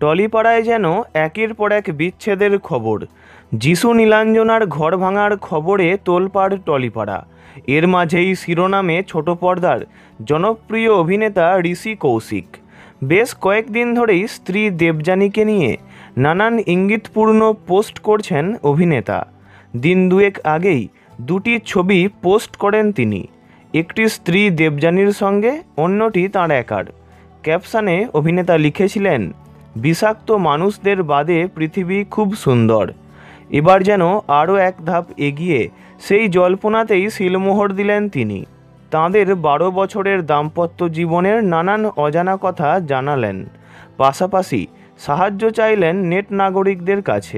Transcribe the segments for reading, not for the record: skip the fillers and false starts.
টলিপাড়ায় যেন একের পর এক বিচ্ছেদের খবর। যিশু নীলাঞ্জনার ঘর ভাঙার খবরে তোলপাড় টলিপাড়া। এর মাঝেই শিরোনামে ছোট পর্দার জনপ্রিয় অভিনেতা ঋষি কৌশিক। বেশ কয়েকদিন ধরেই স্ত্রী দেবযানীকে নিয়ে নানান ইঙ্গিতপূর্ণ পোস্ট করছেন অভিনেতা। দিন দুয়েক আগেই দুটি ছবি পোস্ট করেন তিনি, একটি স্ত্রী দেবযানীর সঙ্গে, অন্যটি তাঁর একার। ক্যাপশনে অভিনেতা লিখেছিলেন, বিষাক্ত মানুষদের বাদে পৃথিবী খুব সুন্দর। এবার যেন আরও এক ধাপ এগিয়ে সেই জল্পনাতেই সিলমোহর দিলেন তিনি। তাঁদের 12 বছরের দাম্পত্য জীবনের নানান অজানা কথা জানালেন, পাশাপাশি সাহায্য চাইলেন নেট নাগরিকদের কাছে।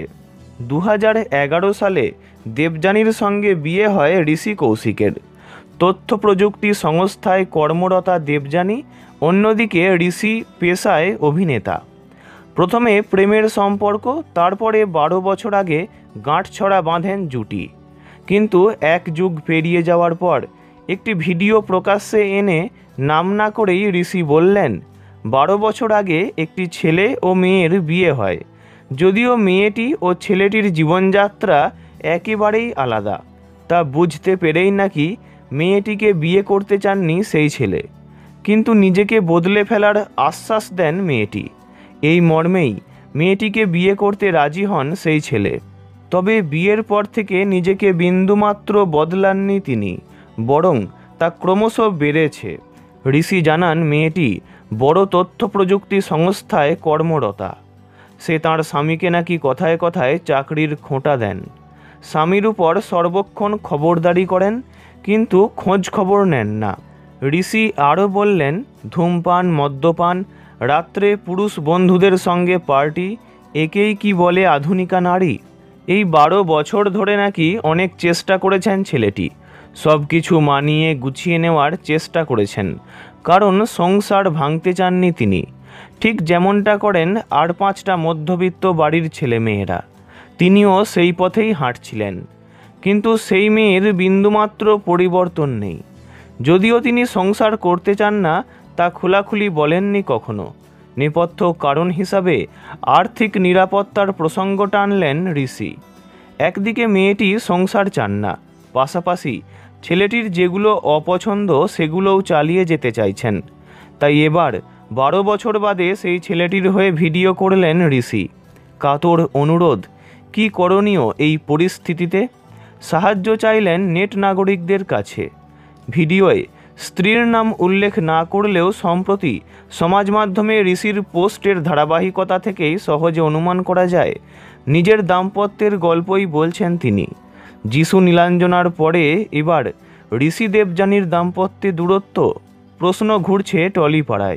2011 সালে দেবযানীর সঙ্গে বিয়ে হয় ঋষি কৌশিকের। তথ্য প্রযুক্তি সংস্থায় কর্মরতা দেবযানী, অন্যদিকে ঋষি পেশায় অভিনেতা। প্রথমে প্রেমের সম্পর্ক, তারপরে 12 বছর আগে গাঁটছড়া বাঁধেন জুটি। কিন্তু এক যুগ পেরিয়ে যাওয়ার পর একটি ভিডিও প্রকাশ্যে এনে নাম না করেই ঋষি বললেন, 12 বছর আগে একটি ছেলে ও মেয়ের বিয়ে হয়, যদিও মেয়েটি ও ছেলেটির জীবনযাত্রা একেবারেই আলাদা। তা বুঝতে পেরেই নাকি মেয়েটিকে বিয়ে করতে চাননি সেই ছেলে, কিন্তু নিজেকে বদলে ফেলার আশ্বাস দেন মেয়েটি। এই মর্মেই মেয়েটিকে বিয়ে করতে রাজি হন সেই ছেলে। তবে বিয়ের পর থেকে নিজেকে বিন্দুমাত্র বদলাননি তিনি, বরং তা ক্রমশ বেড়েছে। ঋষি জানান, মেয়েটি বড় তথ্য প্রযুক্তি সংস্থায় কর্মরতা। সে তাঁর স্বামীকে নাকি কথায় কথায় চাকরির খোঁটা দেন। স্বামীর উপর সর্বক্ষণ খবরদারি করেন, কিন্তু খোঁজ খবর নেন না। ঋষি আরও বললেন, ধূমপান, মদ্যপান, রাত্রে পুরুষ বন্ধুদের সঙ্গে পার্টি, একেই কি বলে আধুনিকা নারী? এই 12 বছর ধরে নাকি অনেক চেষ্টা করেছেন ছেলেটি, সব কিছু মানিয়ে গুছিয়ে নেওয়ার চেষ্টা করেছেন, কারণ সংসার ভাঙতে চাননি তিনি, ঠিক যেমনটা করেন আর 5টা মধ্যবিত্ত বাড়ির ছেলেমেয়েরা। তিনিও সেই পথেই হাঁটছিলেন, কিন্তু সেই মেয়ের বিন্দুমাত্র পরিবর্তন নেই। যদিও তিনি সংসার করতে চান না, তা খোলাখুলি বলেননি কখনো। নেপথ্য কারণ হিসাবে আর্থিক নিরাপত্তার প্রসঙ্গ টানলেন ঋষি। একদিকে মেয়েটি সংসার চান না, পাশাপাশি ছেলেটির যেগুলো অপছন্দ সেগুলোও চালিয়ে যেতে চাইছেন। তাই এবার 12 বছর বাদে সেই ছেলেটির হয়ে ভিডিও করলেন ঋষি। কাতর অনুরোধ, কি করণীয় এই পরিস্থিতিতে? সাহায্য চাইলেন নেট নাগরিকদের কাছে। ভিডিওয়ে স্ত্রীর নাম উল্লেখ না করলেও সম্প্রতি সমাজ মাধ্যমে ঋষির পোস্টের ধারাবাহিকতা থেকেই সহজে অনুমান করা যায়, নিজের দাম্পত্যের গল্পই বলছেন তিনি। যিশু নীলাঞ্জনার পরে এবার ঋষি দেবযানীর দাম্পত্যে দূরত্ব, প্রশ্ন ঘুরছে টলিপাড়ায়।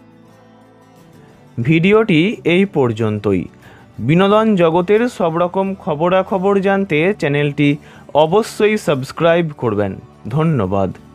ভিডিওটি এই পর্যন্তই। বিনোদন জগতের সব রকম খবরাখবর জানতে চ্যানেলটি অবশ্যই সাবস্ক্রাইব করবেন। ধন্যবাদ।